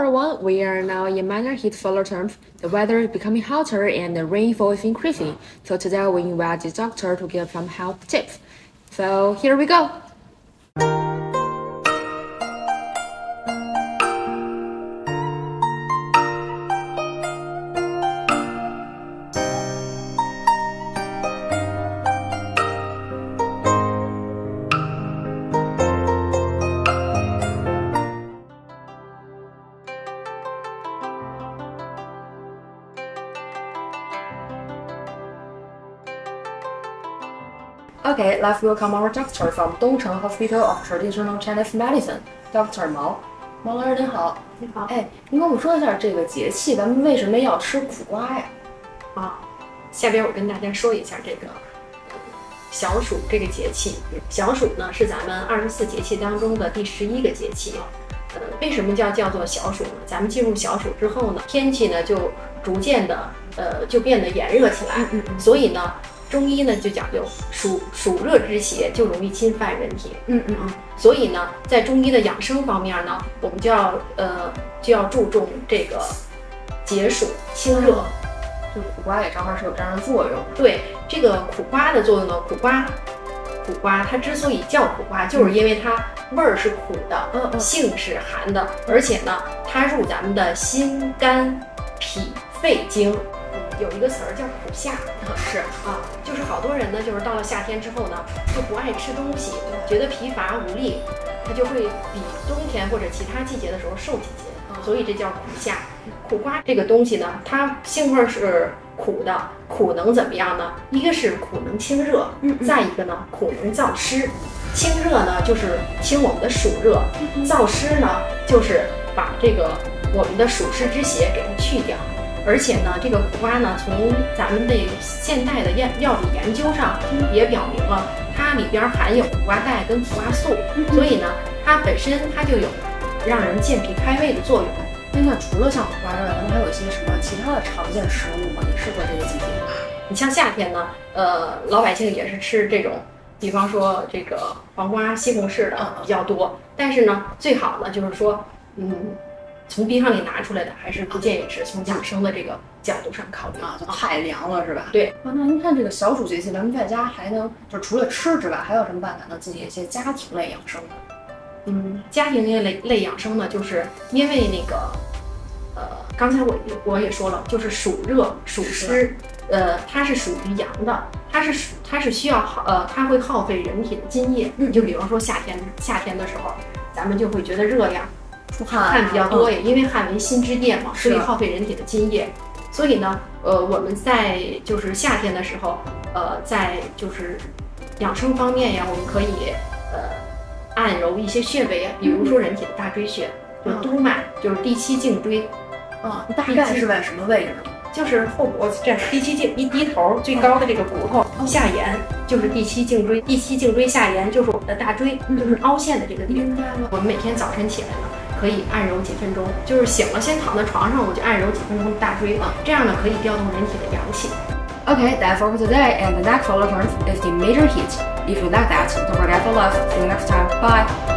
everyone, we are now in minor heat fuller terms. The weather is becoming hotter and the rainfall is increasing. So today we invite the doctor to give some health tips. So here we go. Okay, let's welcome our doctor from Dongcheng Hospital of Traditional Chinese Medicine, Dr. Mao. 毛老师您好， 你好。 哎，您跟我们说一下这个节气，咱们为什么要吃苦瓜呀？ 下边我跟大家说一下这个小暑这个节气。小暑呢是咱们24节气当中的第11个节气。为什么叫做小暑呢？咱们进入小暑之后呢，天气呢就逐渐的就变得炎热起来。所以呢，中医呢就讲究暑热之邪就容易侵犯人体。所以呢，在中医的养生方面呢，我们就要注重这个解暑清热。 就苦瓜也正好是有这样的作用。 对，这个苦瓜的作用呢，苦瓜它之所以叫苦瓜，就是因为它味儿是苦的，性是寒的，而且呢，它入咱们的心肝脾肺经。有一个词儿叫苦夏， 是啊，就是好多人呢，就是到了夏天之后呢，就不爱吃东西，觉得疲乏无力，他就会比冬天或者其他季节的时候瘦几斤，所以这叫苦夏。苦瓜这个东西呢，它性味是苦的，苦能怎么样呢？一个是苦能清热，再一个呢，苦能燥湿。清热呢，就是清我们的暑热；燥湿呢，就是把这个我们的暑湿之邪给它去掉。而且呢，这个苦瓜呢，从咱们的现代的药理研究上也表明了，它里边含有苦瓜带跟苦瓜素，所以呢，它本身它就有让人健脾开胃的作用。 那除了像苦瓜之外，咱们还有一些什么其他的常见食物吗？也适合这个季节？ 你像夏天呢，老百姓也是吃这种，比方说这个黄瓜、西红柿的比较多。但是呢，最好呢就是说，从冰箱里拿出来的还是不建议吃，从养生的这个角度上考虑就太凉了是吧？ 对。 那您看这个小暑节气，咱们在家还能就除了吃之外，还有什么办法能进行一些家庭类养生呢？ 家庭类养生呢，就是因为那个刚才我也说了，就是暑热暑湿，它是属于阳的，它是需要它会耗费人体的津液。就比方说夏天的时候，咱们就会觉得热呀。出汗比较多，也因为汗为心之液嘛，所以耗费人体的津液。所以呢，我们在就是夏天的时候，在就是养生方面呀，我们可以按揉一些穴位啊，比如说人体的大椎穴，就是督脉，就是第7颈椎。 大概是在什么位置？ 就是后脖子这样，第7颈一低头最高的这个骨头下沿就是第7颈椎，第7颈椎下沿就是我们的大椎，就是凹陷的这个地方。我们每天早晨起来呢，可以按揉几分钟，就是醒了先躺在床上，我就按揉几分钟大椎，这样呢可以调动人体的阳气。 Okay, that's all for today, and the next follow turns is the major heat. If you like that, don't forget to love. See you next time. Bye.